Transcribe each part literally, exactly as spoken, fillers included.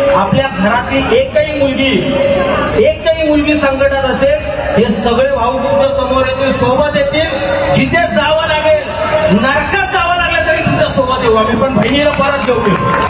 आपल्या घरातली एकही मुलगी एकही मुलगी संकटात असेल, हे सगळे भाऊ तुमच्या समोर येतील, सोबत येतील. जिथे जावं लागेल, नरकात जावं लागलं तरी तुमच्या सोबत येऊ आम्ही, पण बहिणीला परत घेऊ.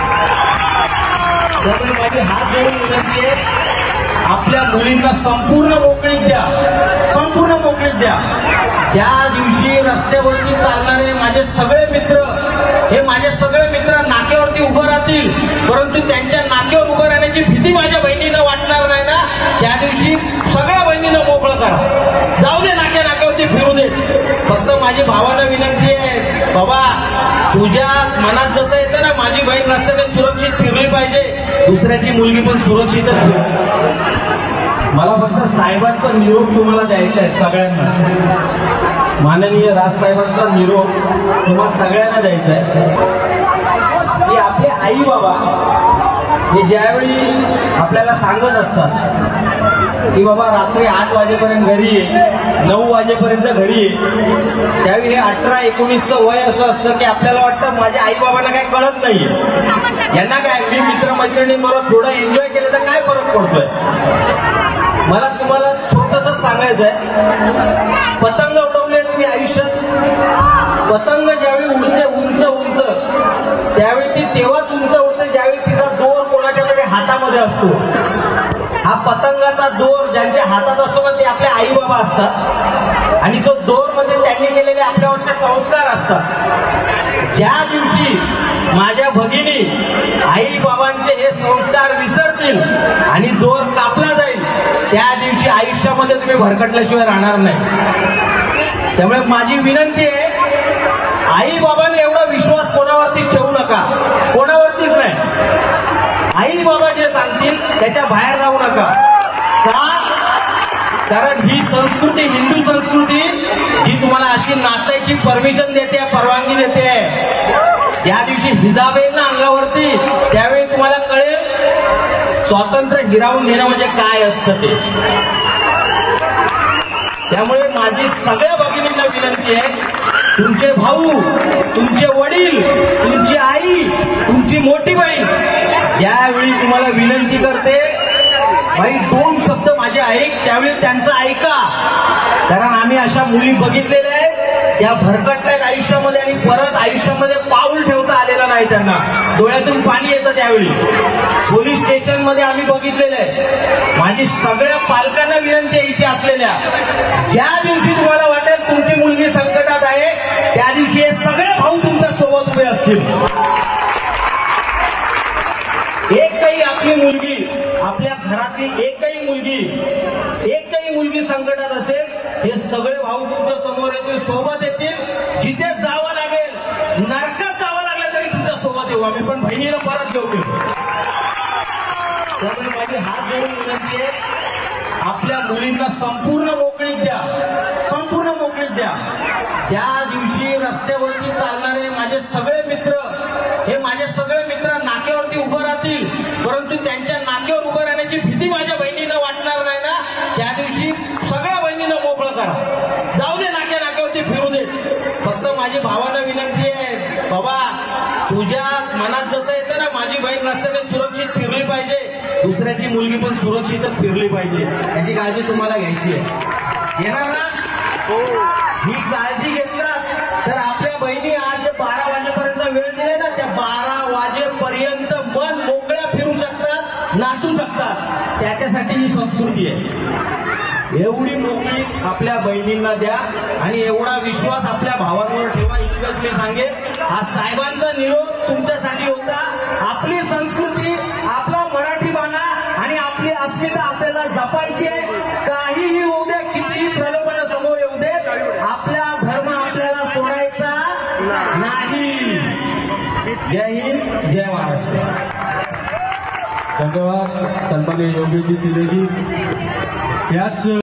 त्यामुळे माझी हात जोडून विनंती आहे, आपल्या मुलींना संपूर्ण मोकळीक द्या, संपूर्ण मोकळीक द्या. ज्या दिवशी रस्त्यावरती चालणारे माझे सगळे मित्र, हे माझे सगळे मित्र नाक्यावरती उभं राहतील, परंतु त्यांच्या नाक्यावर उभं राहण्याची भीती माझ्या बहिणीनं वाटणार नाही ना, त्या दिवशी सगळ्या बहिणीनं मोकळं करा. जाऊ दे, नाक्या नाक्यावरती फिरू दे. फक्त माझी भावाला विनंती आहे, बाबा तुझ्या मनात जसं येतं ना, माझी बहीण रस्त्याने सुरक्षित फिरली पाहिजे, दुसऱ्याची मुलगी पण सुरक्षितच फिरली. मला फक्त साहेबांचा निरोप तुम्हाला द्यायचा आहे, सगळ्यांना. माननीय राजसाहेबांचा निरोप तुम्हाला सगळ्यांना द्यायचा आहे की आपले आई बाबा हे ज्यावेळी आपल्याला सांगत असतात की बाबा रात्री आठ वाजेपर्यंत घरी ये, नऊ वाजेपर्यंत घरी ये, त्यावेळी हे अठरा एकोणीसचं वय असं असतं की आपल्याला वाटतं माझ्या आई बाबांना काही कळत नाहीये, यांना काय, मी मित्रमैत्रिणींबरोबर थोडं एन्जॉय केलं तर काय फरक पडतोय. मला तुम्हाला छोटंसं सांगायचं आहे, पतंग उडवले तुम्ही आयुष्यात, पतंग ज्यावेळी उडते उंच उंच, त्यावेळी ती तेव्हाच उंच उडते ज्यावेळी तिचा दोर कोणाच्या तरी हातामध्ये असतो. हा पतंगाचा दोर ज्यांच्या हातात असतो ना, ते आपले आई बाबा असतात, आणि तो दोर म्हणजे त्यांनी केलेले आपल्यावरचे संस्कार असतात. ज्या दिवशी माझ्या भगिनी आई बाबांचे हे संस्कार विसरतील आणि दोर कापला जाईल, त्या दिवशी आयुष्यामध्ये तुम्ही भरकटल्याशिवाय राहणार नाही. त्यामुळे माझी विनंती आहे, आई बाबांनी एवढा विश्वास कोणावरतीच ठेवू नका, कोणावरतीच नाही. आई बाबा जे सांगतील त्याच्या बाहेर जाऊ नका. का? कारण ही संस्कृती, हिंदू संस्कृती, जी तुम्हाला अशी नाचायची परमिशन देते, परवानगी देते, ज्या दिवशी हिजाब येईल ना अंगावरती, त्यावेळी तुम्हाला कळेल स्वातंत्र्य हिरावून घेणं म्हणजे काय असतं ते. त्यामुळे माझी सगळ्या भगिनींना विनंती आहे, तुमचे भाऊ, तुमचे वडील, तुमची आई, तुमची मोठी बहीण ज्यावेळी तुम्हाला विनंती करते, भाई दोन शब्द माझे ऐक, त्यावेळी त्यांचं ऐका. कारण आम्ही अशा मुली बघितलेल्या आहेत ज्या भरकटल्यात आयुष्यामध्ये आणि परत आयुष्यामध्ये पाऊल ठेवता आलेलं नाही त्यांना, डोळ्यातून पाणी येतं. त्यावेळी पोलीस स्टेशन मध्ये आम्ही बघितलेलं आहे. माझी सगळ्या पालकांना विनंती आहे इथे असलेल्या, ज्या दिवशी तुम्हाला वाटेल तुमची मुलगी संकटात आहे, त्या दिवशी हे सगळे भाऊ तुमच्या सोबत उभे असतील. एकही आपली मुलगी, आपल्या घरातली एकही मुलगी एकही मुलगी संकटात असेल, हे सगळे भाऊ तुमच्या समोर येतील, सोबत येतील. जिथे जावं लागेल, नरकात जावं लागलं तरी तुमच्या सोबत येऊ आम्ही, पण बहिणीला परत घेऊ. त्यामुळे माझी हात जोडून विनंती आहे, आपल्या मुलींना संपूर्ण मोकळीक द्या, संपूर्ण मोकळीक द्या. ज्या दिवशी रस्त्यावरती चालणारे माझे सगळे मित्र, हे माझे सगळे मित्र नाक्यावरती उभं राहतील, परंतु त्यांच्या नाक्यावर उभं राहण्याची भीती माझ्या बहिणीनं वाटणार नाही ना, त्या दिवशी सगळ्या बहिणीनं मोकळं करा. जाऊ दे, नाक्या नाक्यावरती फिरू दे. फक्त माझी भावाला विनंती आहे, बाबा तुझ्या मनात जसं येतं ना, माझी बहीण रस्त्याने सुरक्षित फिरली पाहिजे, दुसऱ्याची मुलगी पण सुरक्षितच फिरली पाहिजे, याची काळजी तुम्हाला घ्यायची आहे. येणार ना? ही काळजी घेतलात तर आपल्या बहिणी आज बारा वाजेपर्यंत वेळ दिले ना, त्या बारा वाजेपर्यंत मन मोकळ्या फिरू शकतात, नाचू शकतात. त्याच्यासाठी ही संस्कृती आहे. एवढी मोकळी आपल्या बहिणींना द्या आणि एवढा विश्वास आपल्या भावांवर ठेवा. इतकंच मी सांगेन. हा साहेबांचा निरोप तुमच्यासाठी होता. आपली संस्कृती, आपला मराठी बाणा आणि आपली अस्मिता आपल्याला जपायची आहे. काहीही होऊ दे, कितीही प्रलोभन समोर येऊ दे, आपला धर्म आपल्याला सोडायचा नाही. जय हिंद, जय महाराष्ट्र. धन्यवाद सन्माननीय योगेशजी चिरेजी. याच